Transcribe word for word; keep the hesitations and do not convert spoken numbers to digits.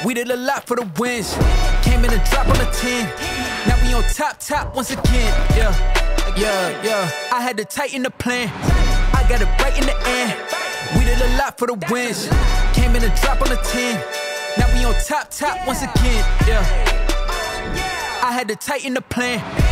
We did a lot for the wins. Came in a drop on the ten. Now we on top, top once again. Yeah, yeah, yeah. I had to tighten the plan. I got it right in the end. We did a lot for the wins. Came in a drop on the ten. Now we on top, top once again. Yeah, I had to tighten the plan.